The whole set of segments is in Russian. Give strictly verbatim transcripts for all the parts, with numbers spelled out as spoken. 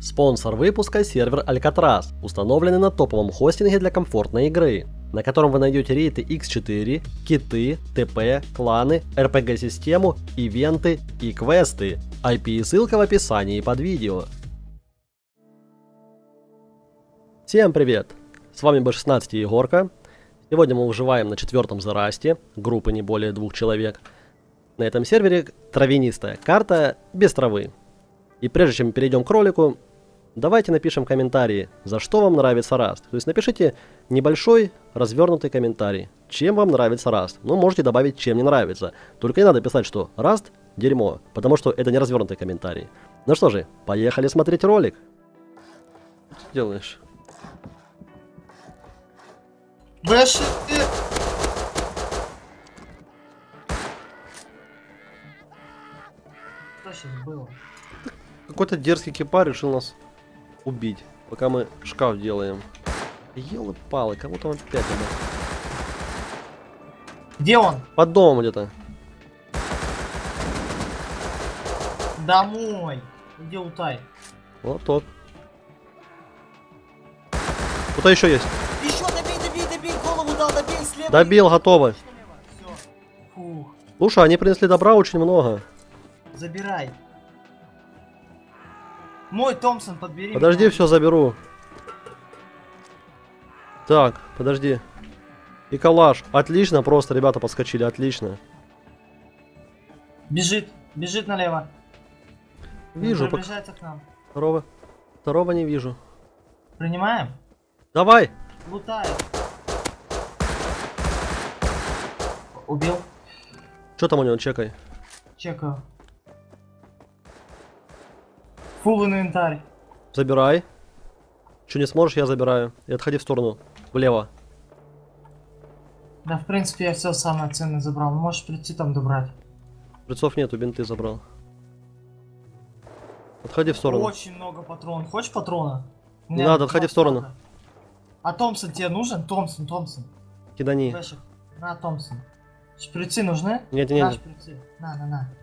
Спонсор выпуска — сервер Alcatraz, установленный на топовом хостинге для комфортной игры, на котором вы найдете рейты икс четыре, киты, ТП, кланы, эр пи джи-систему, ивенты и квесты. ай пи и ссылка в описании под видео. Всем привет! С вами бэ шестнадцать и Егорка. Сегодня мы выживаем на четвертом зарасте, группы не более двух человек. На этом сервере травянистая карта без травы. И прежде чем перейдем к ролику, давайте напишем комментарии, за что вам нравится Раст. То есть напишите небольшой развернутый комментарий, чем вам нравится Раст. Ну, можете добавить, чем не нравится. Только не надо писать, что Раст дерьмо, потому что это не развернутый комментарий. Ну что же, поехали смотреть ролик. Что ты делаешь? Бэш, что сейчас было? Какой-то дерзкий кипа решил нас убить, пока мы шкаф делаем. Елы-палы, кого там опять надо? Где он? Под домом где-то. Домой. Где Утай? Вот тот. Кто-то еще есть. Еще добей, добей, добей, голову дал, добей, слева. Добил, готово. Все. Фух. Слушай, они принесли добра очень много. Забирай. Мой Томпсон подбери. Подожди, все заберу. Так, подожди. И калаш. Отлично, просто ребята подскочили, отлично. Бежит, бежит налево. Вижу. Приближается к нам. Второго. Второго не вижу. Принимаем? Давай. Лутает. Убил. Что там у него, чекай. Чекаю. Фулл инвентарь. Забирай. Что не сможешь, я забираю. И отходи в сторону. Влево. Да, в принципе, я все самое ценное забрал. Можешь прийти там добрать. Шприцов нету, бинты забрал. Отходи в сторону. Очень много патронов. Хочешь патрона? Не надо, отходи в сторону. Патронов. А Томпсон тебе нужен? Томпсон, Томпсон. Кидани. Бэшек, на, Томпсон. Шприцы нужны? Нет, нет, На, нет. шприцы. На, на, на.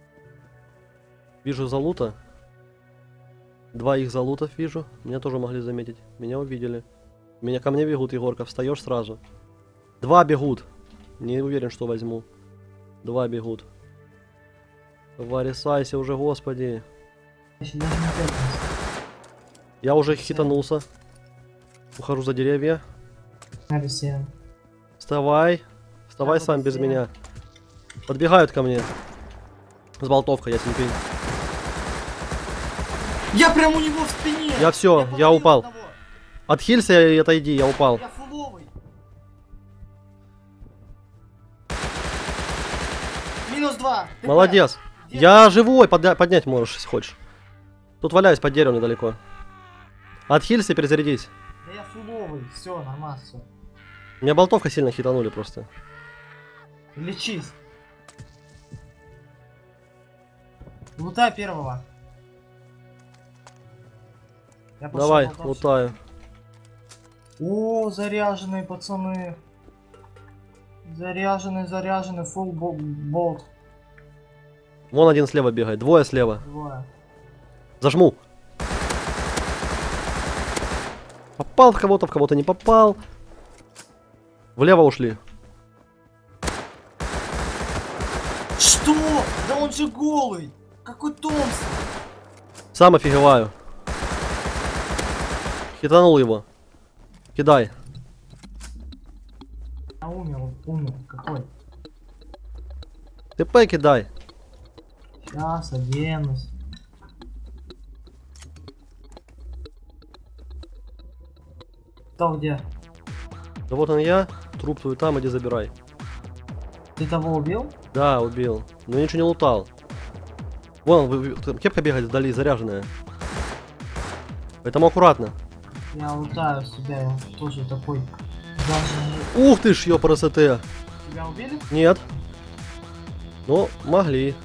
Вижу залута. Два их залутов вижу. Меня тоже могли заметить. Меня увидели. Меня ко мне бегут, Егорка. Встаешь сразу. Два бегут. Не уверен, что возьму. Два бегут. Варисайся уже, господи. Еще даже не пятница. Я уже хитанулся. Ухожу за деревья. Надо все. Вставай. Вставай Я сам вот без все. меня. Подбегают ко мне. С болтовкой, я тебе. Я прям у него в спине! Я все, я, повалил упал. одного. Отхилься и отойди, я упал. Я фуловый. Минус два. ТП. Молодец. Где Я живой, подня- поднять можешь, если хочешь. Тут валяюсь под деревом недалеко. Отхилься и перезарядись. Да я фуловый. Все, нормально, все. Меня болтовка сильно хитанули просто. Лечись. Лутай первого. Я пошел Давай, болтовщик. лутаю. О, заряженные пацаны. Заряженный, заряженный, фулл болт. Вон один слева бегает, двое слева. Двое. Зажму. Попал в кого-то, в кого-то не попал. Влево ушли. Что? Да он же голый. Какой Томпсон? Сам офигеваю. Хитанул его. Кидай. А умер, он умер. Какой? ТП кидай. Сейчас оденусь. Кто где? Да вот он я. Труп твой там, иди забирай. Ты того убил? Да, убил. Но ничего не лутал. Вон, вы- вы- там кепка бегает вдали, заряженная. Поэтому аккуратно. Я лутаю себя, я тоже такой. Даже... Ух ты ж, ёпрст. Тебя убили? Нет. Ну, могли.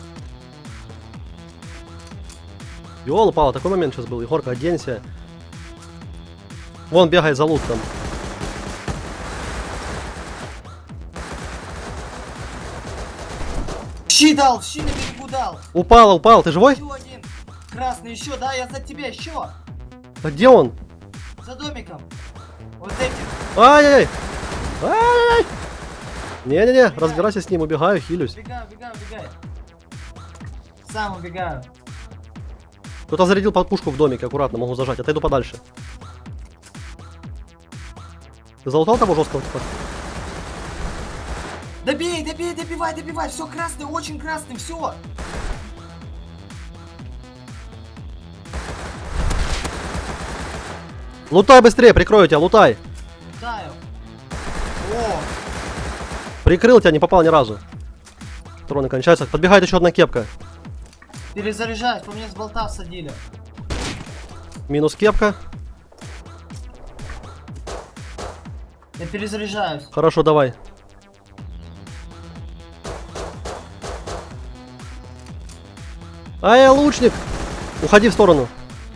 Ёлы-палы, такой момент сейчас был. Егорка, оденься. Вон бегает за лут там. Щи дал, щи на берегу дал. Упал, упал, ты живой? Еще один. красный еще, да, я за тебя еще. А где он? За домиком. Вот этим. Ай-яй-яй! Ай-яй-яй! Не-не-не, разбирайся с ним, убегаю, хилюсь. Убегаю, убегаю, убегаю. Сам убегаю. Кто-то зарядил подпушку в домике, аккуратно, могу зажать, отойду подальше. Ты залутал того жесткого типа? Добей, добей, добивай, добивай, все красный, очень красный, все. Лутай быстрее, прикрою тебя, лутай. Лутаю. О, Прикрыл тебя, не попал ни разу. Патроны кончаются. Подбегает еще одна кепка. перезаряжаюсь, по мне с болта всадили. Минус кепка. Я перезаряжаюсь. Хорошо, давай. Ай, лучник! Уходи в сторону.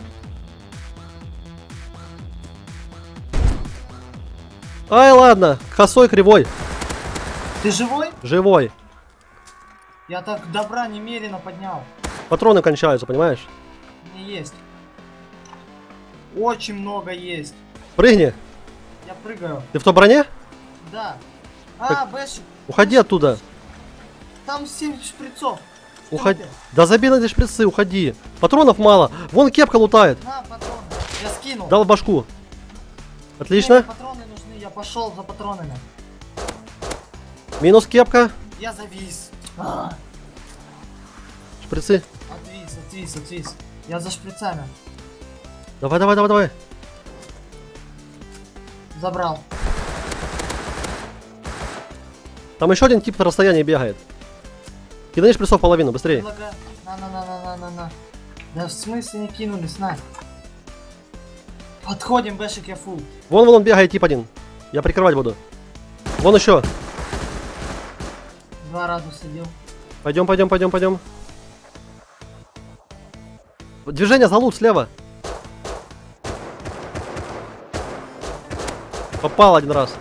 Ай, ладно. Косой, кривой. Ты живой? Живой. Я так добра немерено поднял. Патроны кончаются, понимаешь? Не есть. Очень много есть. Прыгни. Я прыгаю. Ты в той броне? Да. А, Бэшик. Уходи оттуда. Там семь шприцов. Что Уходи. ты? Да забей на эти шприцы, уходи. Патронов мало. Вон кепка лутает. На, патроны. Я скинул. Дал в башку. Мне Отлично. патроны нужны, я пошел за патронами. Минус кепка. Я завис. А, Шприцы. отвис, отвис, отвис. Я за шприцами. Давай, давай, давай, давай. Забрал. Там еще один тип на расстоянии бегает. Кидай шприцов половину, быстрее. Предлагаю. На, на, на, на, на, на, на. Да в смысле не кинулись, на. Подходим, Бэшик, я фул. Вон, вон он бегает, тип один. Я прикрывать буду. Вон еще. Два раза сидел. Пойдем, пойдем, пойдем, пойдем. Движение за лут слева. Попал один раз.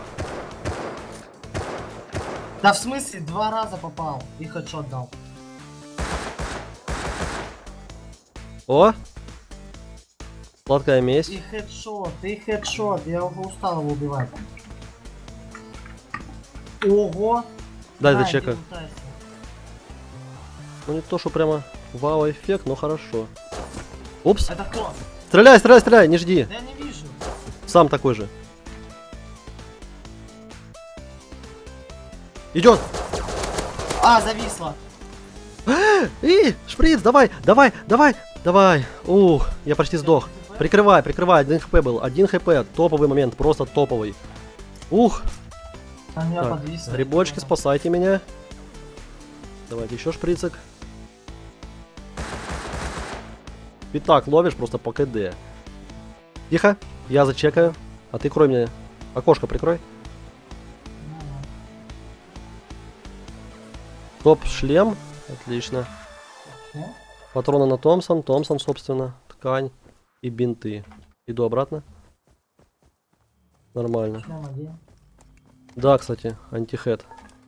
Да в смысле, два раза попал. И хедшот дал. О! Сладкая месть. И хедшот, и хедшот. Я уже устал его убивать. Ого! Дай На, зачекаю. иди лутайся. Ну не то, что прямо вау эффект, но хорошо. Упс. Это кто? Стреляй, стреляй, стреляй, не жди. Да я не вижу. Сам такой же. Идет. А, зависло. И, шприц, давай, давай, давай, давай. Ух, я почти сдох. Прикрывай, прикрывай, один хп был, один хп, топовый момент, просто топовый. Ух. А меня Так, подвисло. грибочки, спасайте меня. Давайте еще шприцик. Пятак ловишь просто по КД. Тихо, я зачекаю. А ты крой мне. Окошко прикрой. Топ шлем. Отлично. Ну, Патроны на Томпсон. Томпсон, собственно. Ткань. И бинты. Иду обратно. Нормально. шлем один. Да, кстати, антихед.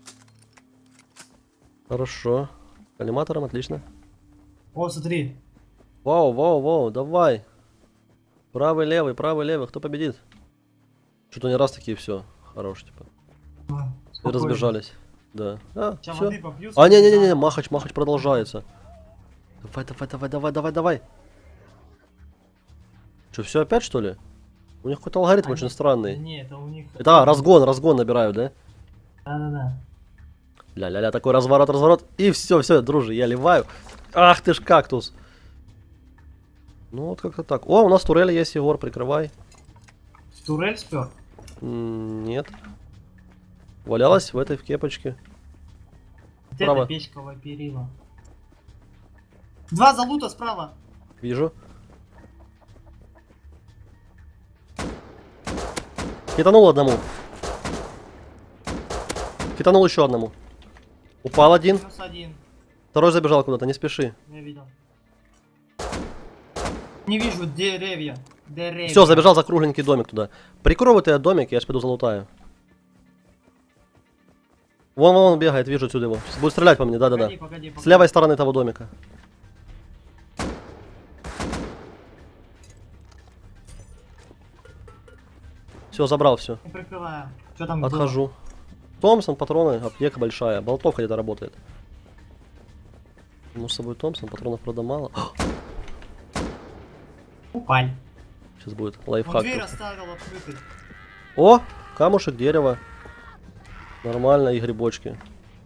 Хорошо. Коллиматором, отлично. О, смотри. Вау, вау, вау, давай. Правый, левый, правый, левый. Кто победит? Что-то не раз такие все. Хорош, типа. А, И спокойно. разбежались. Да. А, Ща все. воды попью, А, не-не-не, смотри. махач, махач продолжается. Давай, давай, давай, давай, давай, давай. Что, все опять, что ли? У них какой-то алгоритм А очень нет, странный. Не, это у них... Это а, разгон, разгон набирают, да? Да-да-да. Ля-ля-ля, такой разворот, разворот. И все, все, дружи, я ливаю. Ах ты ж кактус. Ну вот как-то так. О, у нас турель есть, Егор, прикрывай. Турель спер? М, Нет. Валялась в этой в кепочке. Вот Справа. это печковое перила. Два залута справа. Вижу. Хитанул одному. Хитанул еще одному. Упал один. Минус один. Второй забежал куда-то, не спеши. Я видел. Не вижу деревья. Деревья. Все, забежал за кругленький домик туда. Прикрой вот этот домик, я ж пойду залутаю. Вон, вон он бегает, вижу отсюда его. Будет стрелять по мне, да-да-да. Погоди, погоди, погоди. С левой стороны того домика. Все, забрал все. Не прикрываю. Что там было? Отхожу. Томпсон, патроны, аптека большая. Болтовка где-то работает. Ну, с собой Томпсон, патронов, правда, мало. Упаль. Сейчас будет Он лайфхак. дверь оставил открытой. О, камушек, дерево. Нормально, и грибочки.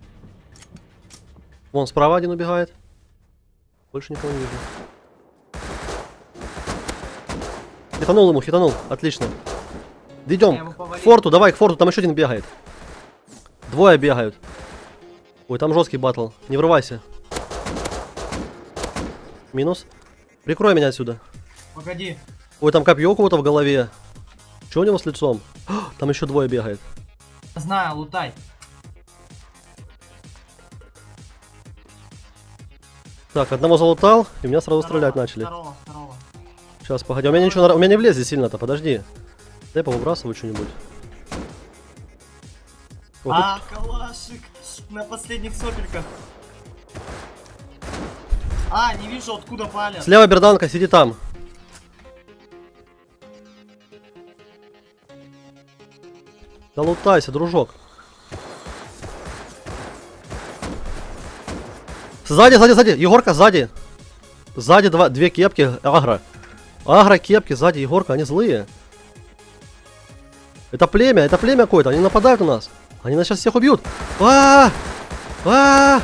Вон, справа один убегает. Больше никого не вижу. Хитанул ему, хитанул. Отлично. Идем к форту, давай к форту, там еще один бегает. Двое бегают. Ой, там жесткий батл. Не врывайся. Минус. Прикрой меня отсюда. Погоди. Ой, там копье у кого-то в голове. Что у него с лицом? Там еще двое бегает. Знаю, лутай. Так, одного залутал, и меня сразу Второго, стрелять начали. Второго, второго. Сейчас, погоди, у меня ничего, на- у меня не влезет сильно-то, подожди. Дай повыбрасываю что-нибудь. Вот А, калашик на последних сопельках. А, не вижу, откуда палят. Слева берданка, сиди там. Да лутайся, дружок. Сзади, сзади, сзади. Егорка, сзади. Сзади два, две кепки. Агро. Агро, кепки, сзади Егорка, они злые. Это племя, это племя какое-то. Они нападают на нас. Они нас сейчас всех убьют. А -а -а! А -а -а!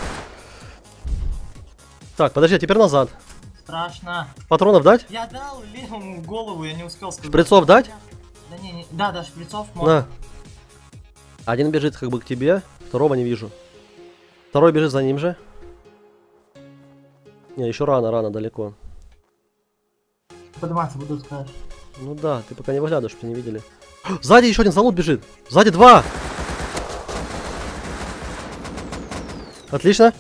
Так, подожди, а теперь назад. Страшно. Патронов дать? Я дал левому в голову, я не успел сказать. Шприцов дать? Да не, не, да, да, шприцов можно. На. Один бежит как бы к тебе, второго не вижу. Второй бежит за ним же. Не, еще рано, рано, далеко. Подниматься буду, скажешь. Ну да, ты пока не выглядываешь, чтобы не видели. Сзади еще один залут бежит. Сзади два. Отлично.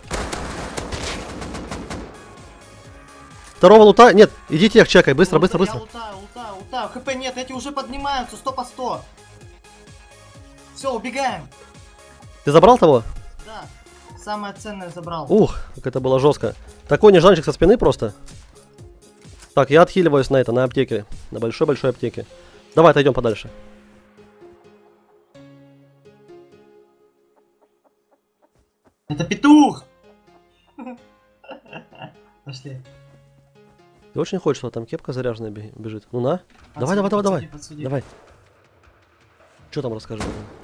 Второго лута. Нет, идите их чекай. Быстро, быстро, быстро. Я лутаю, лутаю, лутаю. ХП нет, эти уже поднимаются, сто по сто. Все, убегаем. Ты забрал того? Да, самое ценное забрал. Ух, как это было жестко. Такой нежданчик со спины просто. Так, я отхиливаюсь на это, на аптеке. На большой-большой аптеке. Давай, отойдем подальше. Это петух! Пошли. Ты очень хочешь, что там кепка заряженная бежит? Ну на. Давай, давай, давай, давай. Подсуди. Давай. Что там расскажи?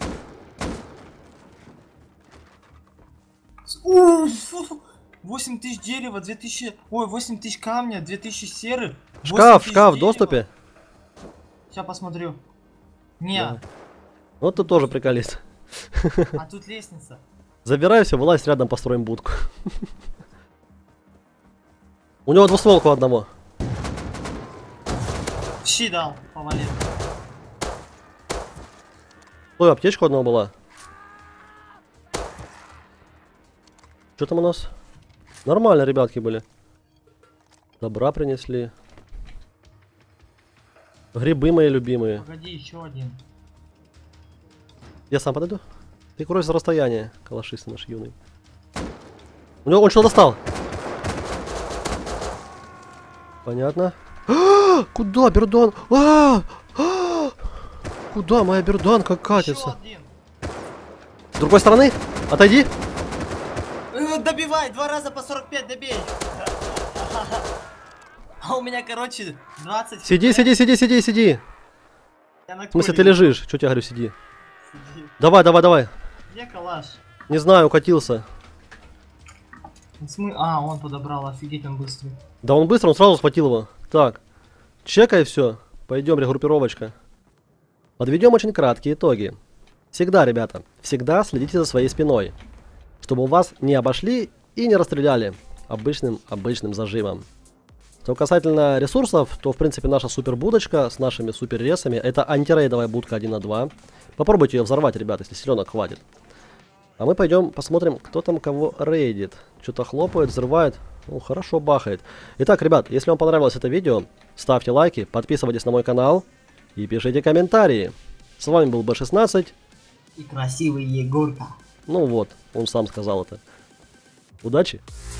Уф, восемь тысяч дерева, две тысячи... Ой, восемь тысяч камня, две тысячи серы. Шкаф, шкаф в доступе. Сейчас посмотрю. Не, Давай. Вот тут тоже приколист. а тут лестница. Забирай все, вылазь рядом, построим будку. У него двустволку одного. Щи дал, повалил. Ой, аптечка одного была. Что там у нас? Нормально, ребятки были. Добра принесли. Грибы мои любимые. Погоди, еще один. Я сам подойду. Ты курой за расстояние, калашист наш юный. У него он что достал? Понятно. А, куда бердан? А, а, куда моя берданка катится? Еще один. С другой стороны? Отойди. Э, Добивай, два раза по сорок пять добей. А у меня, короче, двадцать. Сиди, сиди, сиди, сиди, сиди. Я на В смысле, ты куре. лежишь? Что тебе говорю, сиди. Сиди. Давай, давай, давай. Где калаш? Не знаю, укатился. Смы... А, он подобрал, офигеть, он быстрый. Да он быстро, он сразу схватил его. Так, чекай все. Пойдем, регруппировочка. Подведем очень краткие итоги. Всегда, ребята, всегда следите за своей спиной, чтобы у вас не обошли и не расстреляли обычным, обычным зажимом. Что касательно ресурсов, то в принципе наша супер будочка с нашими супер ресами, это антирейдовая будка один на два. Попробуйте ее взорвать, ребята, если силенок хватит. А мы пойдем посмотрим, кто там кого рейдит. Что-то хлопает, взрывает. Ну, хорошо бахает. Итак, ребят, если вам понравилось это видео, ставьте лайки, подписывайтесь на мой канал и пишите комментарии. С вами был бэ шестнадцать. И красивый Егорка. Ну вот, он сам сказал это. Удачи!